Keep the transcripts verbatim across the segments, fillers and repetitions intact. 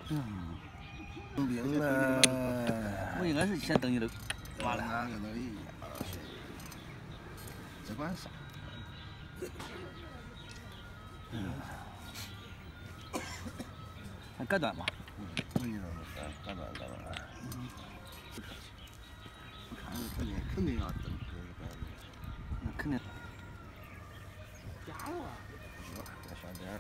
嗯，登顶了。我应该是先登一楼。完了。哪个都一样。只管上。嗯。还隔断吧？嗯，我跟你说是隔断隔断。嗯。我看肯定肯定要登这个。那肯定。加油啊！再上点儿。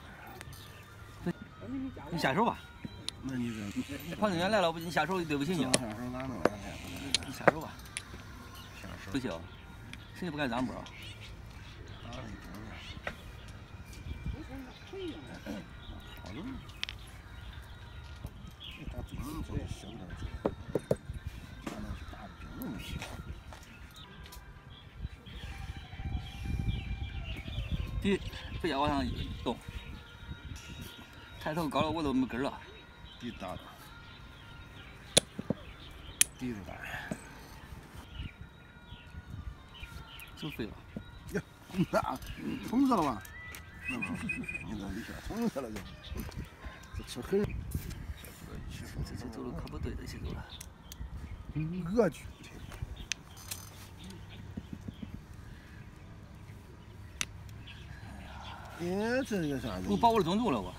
你下手吧。那你这跑那远来了，不你下手对不起你。下手哪能？你下手吧。下手。不行，谁也不敢让步。打了一针了。好了。你打针这是小点儿。他那是打针的事。第，不要往上动。抬头高了我都没根了。地大了，地都大，就废了。呀，那冲死了吧？那不，你这一下冲死了就，这吃很。这这走路可不对，这些走了。我去！哎呀，这个啥子？我把我的中毒了我。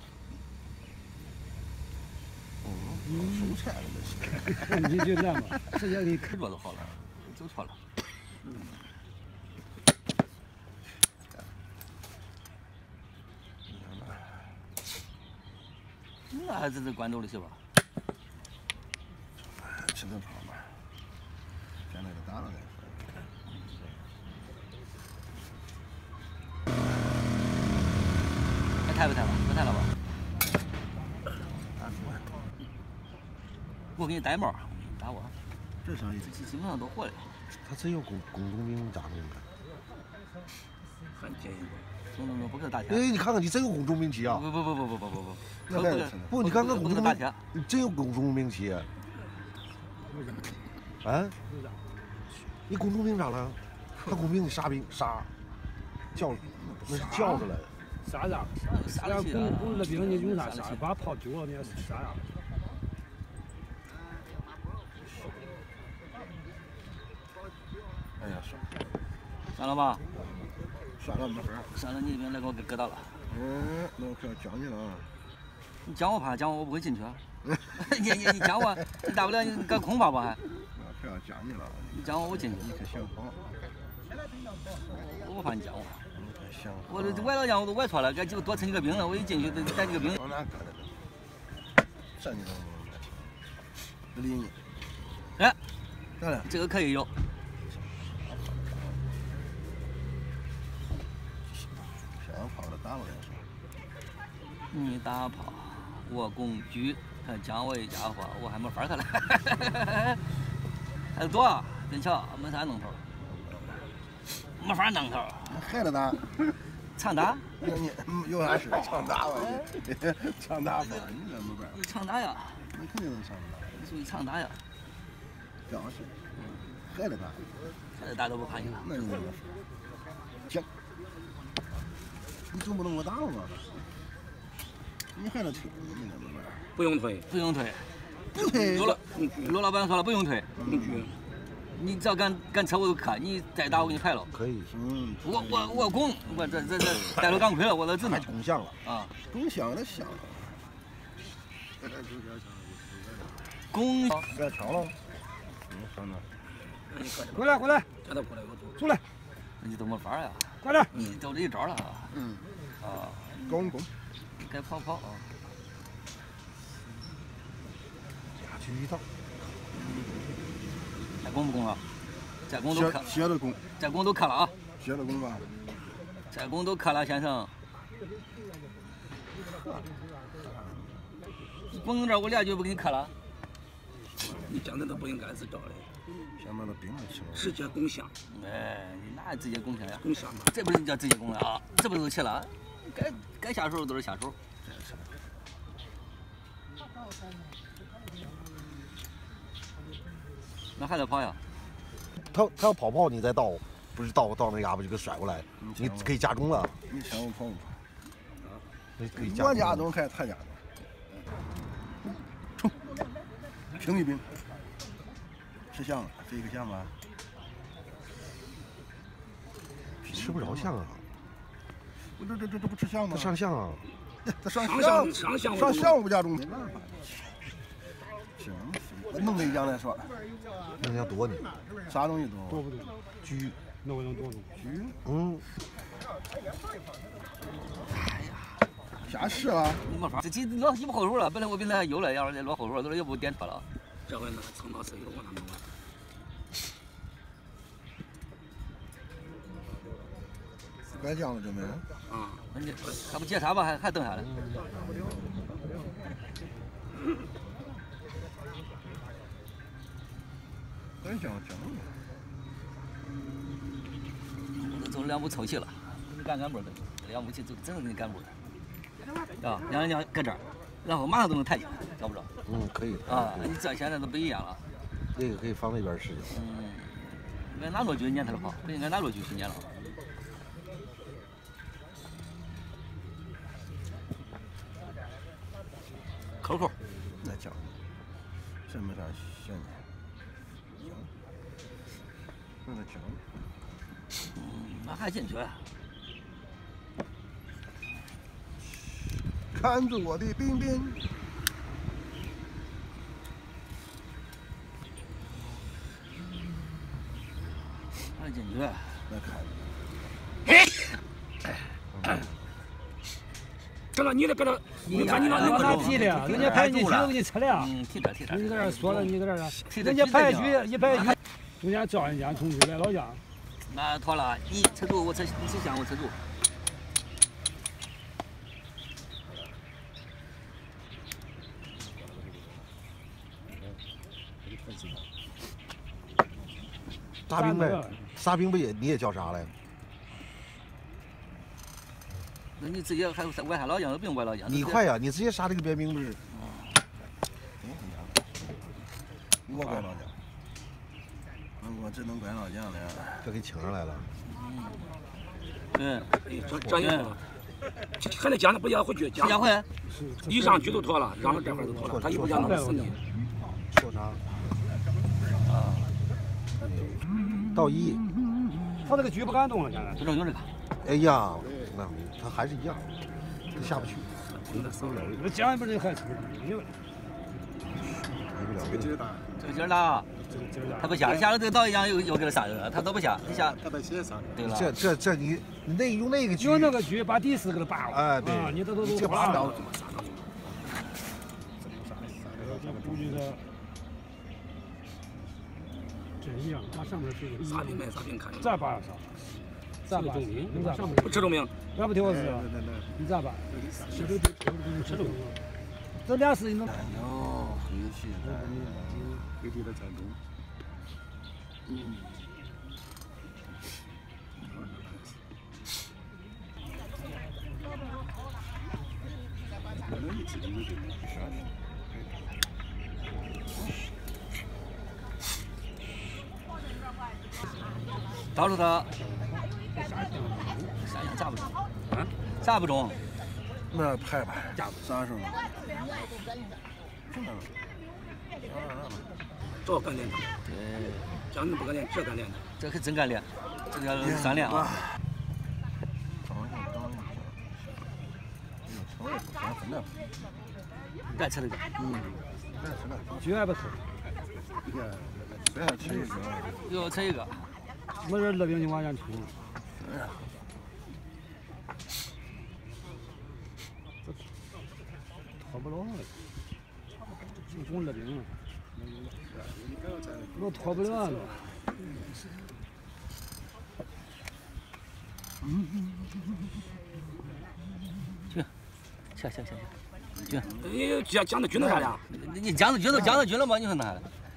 收菜了这是，你就这样吧，直接给你磕着就好了，走错了。嗯。那这是关兜里去吧？吃顿胖吧，现在都打了再说。还抬不抬了？不抬了吧？我给你带帽，打我。这啥意思？基本上都活的。他真有公公中兵咋弄的？很坚硬。中中中不可能打铁。哎，你看看，你真有公中兵器啊！不不不不不不不不。那不不，你看看公中兵，你真有公中兵器。啊？你公中兵咋了？他公兵的啥兵？啥？叫那是叫出来的。啥样？啥样？公公的兵你用啥杀？把炮丢了，你也是啥样？哎呀，算算了吧，算了没事儿，算了，你这边来给我给割到了。嗯，那我可要将你了啊！你将我怕将我，我不会进去啊。你你你将我，你大不了你搁空吧吧还。我可要将你了。你将我，我进去。你可想好？我不怕你将我。你可想好？我这崴到将我都崴错了，该就多趁几个兵了，我一进去带几个兵。往哪搁的这？这你都不理你。哎，咋了？这个可以有。炮的打了再说。你打炮，我工具，他将我一家伙，我还没法他了。还有多，真巧，没啥弄头，没法弄头。还得打，常打？你你有啥事？常打吧你，常打吧，你这没办法。常打呀。那肯定能常打。你属于常打呀。这样是。还得打。还得打都不怕你了。那你怎么说？行。你总不能我打了吧？你还得推，你那没办法。不用推，不用推，不推。罗老罗老板说了，不用推。嗯。你只要敢敢扯我就磕，你再打我给你排了。可以。嗯。我我我拱，我这这这带了钢盔了，我都知道。拱响了啊！拱响了响了。拱。别跳了。嗯，上哪？过来过来。叫他过来，我出来。你都没法呀。快点！你都这一招了啊！嗯，啊，攻攻，该跑跑啊！下去一趟，再攻不攻了？再攻都磕，歇着攻，再攻都磕了啊！歇着攻吧，再攻都磕了，先生。攻这我俩就不给你磕了。你讲的都不应该是招的。先把那兵给吃了，直接攻降。哎，你哪直接攻降呀？攻降嘛，这不是叫直接攻了啊？这不是都起了？该该下手都是下手。那还得跑呀？他他要跑跑，你再倒，不是倒倒那嘎巴就给甩过来，你可以加重了。你抢我跑不跑？啊？可以加重。我加重还是他加重？ 平米兵，吃香了，这一个香吧？ 吃不着香啊！ 我这这这这不吃香吗？ 它上香啊！ 它上香上香上香物价中没办法。行，我弄了一样再说。 那要多呢？ 啥东西多？ 多不多？ 菊， 那我能多多？ 菊？ 嗯。 哎呀，瞎试了？ 没法，这这落一不好手了，本来我本来还有了，要是再落好手，都要不点脱了。 这回那个蹭到自己我那没完。 该酱了，准备。 啊， 那你还不检查吧？还还等下来。 该酱酱。 我走两步抽气了，干干部的，两步气走，真的给你干部的。啊，两两搁这儿，然后马上都能抬起来，找不着？ 嗯，可以。 啊，你这现在都不一样了。 这个可以放那边使。 嗯，应该拿罗局撵他的跑，不应该拿罗局去撵了。口口， 那讲，什么啥现在？行，那个讲， 嗯，那还进去。 看住我的兵兵。 还进去。 那看。 这个你得搁这，你看你那那哪提的？人家排局都给你撤了。 嗯，提着提着。 你搁这说了，你搁这儿，人家排局一排局，中间招人家同志来老家。 那妥了，你吃住，我吃，你吃香，我吃住。 啥兵呗？啥兵不也你也叫啥嘞？ 那你直接还外汉老将，不用外老将。 你快呀！你直接杀这个边兵不是？ 我拐老将，我只能拐老将了。 这给请上来了。 嗯， 这这也还得讲，不要回去讲。 讲回。 一上去都脱了，让这块都脱了，他一不讲能死你。 说啥？啊。到一。 他这个局不敢动了，现在。 就正用这个。 哎呀，那他还是一样，他下不去。 那讲不是还是离不了。 离不了。 这个劲儿大。 这个劲儿大。他不下，下了这个刀一样又又给他杀人了，他都不下，你下。 他把血杀。 对了。 这这这你你那用那个局。 用那个局把第四给他拔了。 哎，对。 你这都都这拔刀。 这个主局的。真一样，它上面是个啥兵没啥兵看。 咋拔啥？咋拔？你咋？ 不吃重兵。 俺不听我说，你咋拔？吃重兵，吃重兵。这俩事情能。 哎呦，回去的，回去的战争。嗯。 到时候他下降架不中，啊，架不中， 那拍吧， 架不啥时候？ 这干练的，对，讲你不干练，这干练的， 这可真干练，这叫三练啊。再吃这个， 嗯，再吃了， 局还不吃。 再吃一个， 又吃一个。 没人乐兵就往前冲。 哎呀， 脱不了了，就攻乐兵了，我脱不了了。 嗯嗯去，去去去去，去。 你讲讲的军那啥呀？ 你你讲的军都讲的军了吗？你说那？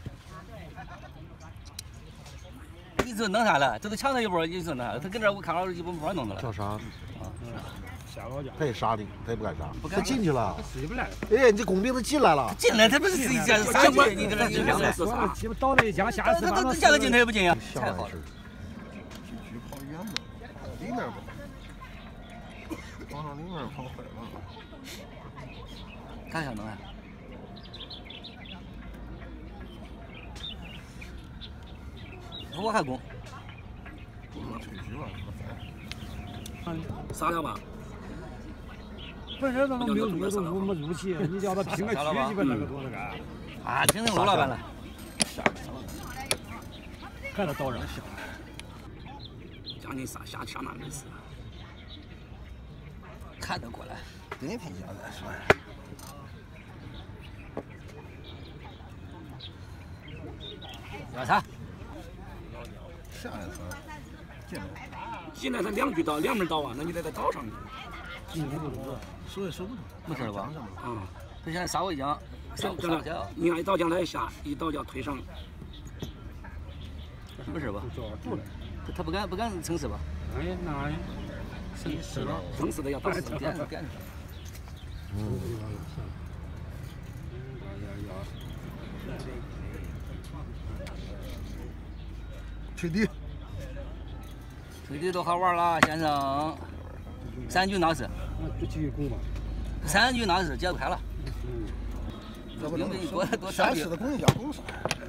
你说弄啥了？这都抢他一波，你说那？他跟这我看着一波没法弄他了。 叫啥？啊， 下老家。 他也杀你，他也不敢杀。 不敢。他进去了。 他进不来。 哎，你这工兵都进来了。 进来，他不是自己家啥进？你搁这两个四杀。 鸡巴倒了一枪，下次他他下个进他也不进呀。 太好了。 局跑远了，里面不，往上里面跑坏了。 干啥弄啊？ 我还攻。 杀了吧？ 本身他们没有没有没没入气，你叫他拼个区基本那个多那个。 啊，听成卢老板了。 看他刀上下。 将近杀下枪那没事。 看得过来。 对挺像的是吧？ 要啥？ 下来他进来。 进来他两句刀，两门刀啊，那你得在刀上。 今天不多， 手也手不动， 没事吧？ 啊， 他现在杀我一将，上上下。 你看一刀将来下，一刀将推上。 没事吧？他他不敢不敢撑死吧？ 哎，那是是了， 撑死的要打死点点。 嗯。 吹笛， 吹笛都好玩了，先生。三局闹事。 就继续攻吧。 三局闹事解不开了。 这不能多多山势的攻一下攻上。